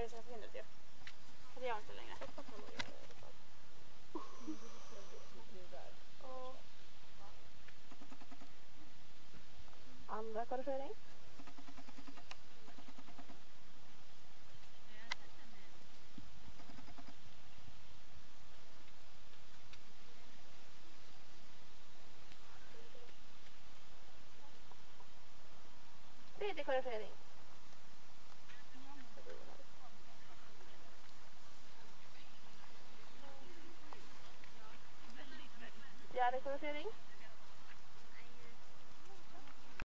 det ser fin ut ju. Det gör inte längre. Andra korrigering. Tredje korrigering. Fjärde korrigering.